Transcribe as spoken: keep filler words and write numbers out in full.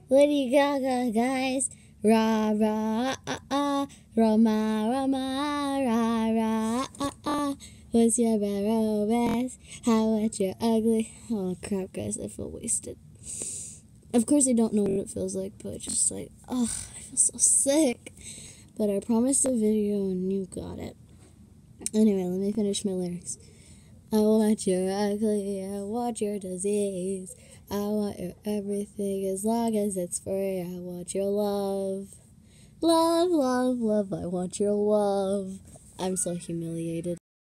Lady Gaga, guys. Ra ra ah ah, Roma Roma ra ra ah ah. What's your barrel best? How much you're ugly? Oh crap, guys, I feel wasted. Of course, I don't know what it feels like, but just like, oh, I feel so sick. But I promised a video and you got it. Anyway, let me finish my lyrics. I want your ugly, I want your disease. I want your everything as long as it's free. I want your love. Love, love, love, I want your love. I'm so humiliated.